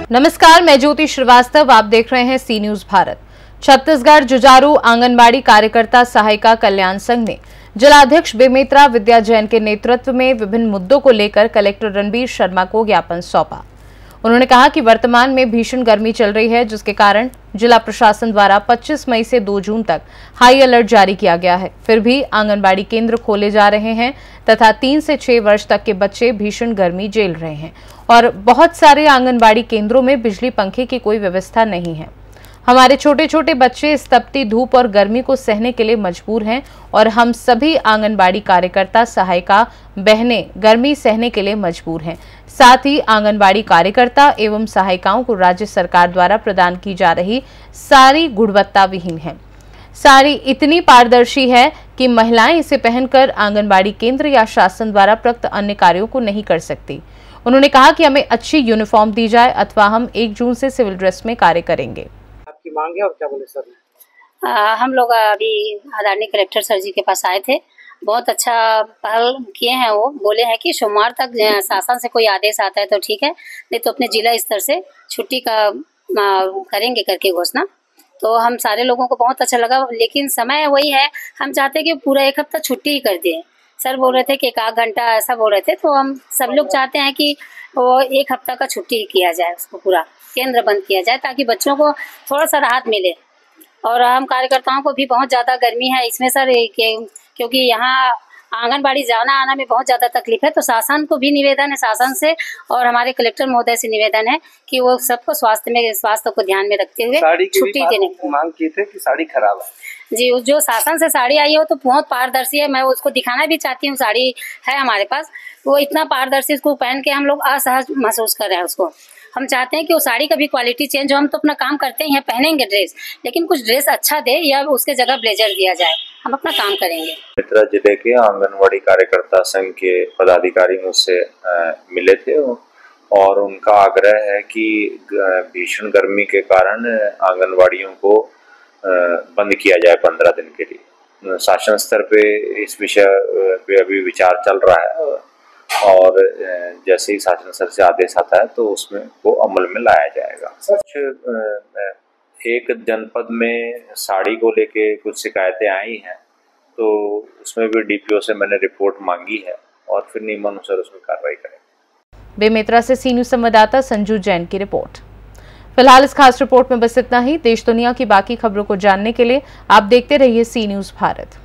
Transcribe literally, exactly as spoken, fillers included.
नमस्कार, मैं ज्योति श्रीवास्तव, आप देख रहे हैं सी न्यूज भारत। छत्तीसगढ़ जुझारू आंगनबाड़ी कार्यकर्ता सहायिका कल्याण संघ ने जिलाध्यक्ष बेमेतरा विद्या जैन के नेतृत्व में विभिन्न मुद्दों को लेकर कलेक्टर रणबीर शर्मा को ज्ञापन सौंपा। उन्होंने कहा कि वर्तमान में भीषण गर्मी चल रही है, जिसके कारण जिला प्रशासन द्वारा पच्चीस मई से दो जून तक हाई अलर्ट जारी किया गया है। फिर भी आंगनबाड़ी केंद्र खोले जा रहे हैं तथा तीन से छह वर्ष तक के बच्चे भीषण गर्मी झेल रहे हैं और बहुत सारे आंगनबाड़ी केंद्रों में बिजली पंखे की कोई व्यवस्था नहीं है। हमारे छोटे छोटे बच्चे इस तपती धूप और गर्मी को सहने के लिए मजबूर हैं और हम सभी आंगनबाड़ी कार्यकर्ता सहायिका बहनें गर्मी सहने के लिए मजबूर हैं। साथ ही आंगनबाड़ी कार्यकर्ता एवं सहायिकाओं को राज्य सरकार द्वारा प्रदान की जा रही सारी गुणवत्ता विहीन है। साड़ी इतनी पारदर्शी है कि महिलाएं इसे पहनकर आंगनबाड़ी केंद्र या शासन द्वारा प्रयुक्त अन्य कार्यों को नहीं कर सकती। उन्होंने कहा कि हमें अच्छी यूनिफॉर्म दी जाए अथवा हम एक जून से सिविल ड्रेस में कार्य करेंगे। आपकी मांग है और क्या बोले सर? आ, हम लोग अभी आदरणीय कलेक्टर सर जी के पास आए थे। बहुत अच्छा पहल किए हैं। वो बोले हैं कि सोमवार तक शासन से कोई आदेश आता है तो ठीक है, नहीं तो अपने जिला स्तर से छुट्टी का आ, करेंगे करके घोषणा। तो हम सारे लोगों को बहुत अच्छा लगा, लेकिन समय वही है, हम चाहते हैं कि पूरा एक हफ्ता छुट्टी ही कर दिए। सर बोल रहे थे कि एक आध घंटा ऐसा बोल रहे थे, तो हम सब लोग चाहते हैं कि वो एक हफ्ता का छुट्टी किया जाए, उसको पूरा केंद्र बंद किया जाए ताकि बच्चों को थोड़ा सा राहत मिले। और हम कार्यकर्ताओं को भी बहुत ज़्यादा गर्मी है इसमें सर, क्योंकि यहाँ आंगनबाड़ी जाना आना में बहुत ज़्यादा तकलीफ है। तो शासन को भी निवेदन है, शासन से और हमारे कलेक्टर महोदय से निवेदन है कि वो सबको स्वास्थ्य में स्वास्थ्य को ध्यान में रखते हुए छुट्टी देने की मांग की थे कि साड़ी खराब है। जी, जो शासन से साड़ी आई हो तो बहुत पारदर्शी है। मैं उसको दिखाना भी चाहती हूँ, साड़ी है हमारे पास, वो इतना पारदर्शी, उसको पहन के हम लोग असहज महसूस कर रहे हैं। उसको हम चाहते हैं कि वो साड़ी का भी क्वालिटी चेंज हो। हम तो अपना काम करते हैं, पहनेंगे ड्रेस, लेकिन कुछ ड्रेस अच्छा दे या उसके जगह ब्लेजर दिया जाए, हम अपना काम करेंगे। बेमेतरा जिले के आंगनवाड़ी कार्यकर्ता संघ के पदाधिकारी मुझसे मिले थे और उनका आग्रह है कि भीषण गर्मी के कारण आंगनवाड़ियों को बंद किया जाए पंद्रह दिन के लिए। शासन स्तर पे इस विषय पे अभी विचार चल रहा है और जैसे ही शासन स्तर से आदेश आता है तो उसमें को अमल में लाया जाएगा। कुछ एक जनपद में साड़ी को लेके कुछ शिकायतें आई हैं, तो उसमें भी डीपीओ से मैंने रिपोर्ट मांगी है और फिर नियमानुसार उसमें कार्रवाई करेंगे। बेमेतरा से सी न्यूज संवाददाता संजू जैन की रिपोर्ट। फिलहाल इस खास रिपोर्ट में बस इतना ही। देश दुनिया की बाकी खबरों को जानने के लिए आप देखते रहिए सी न्यूज भारत।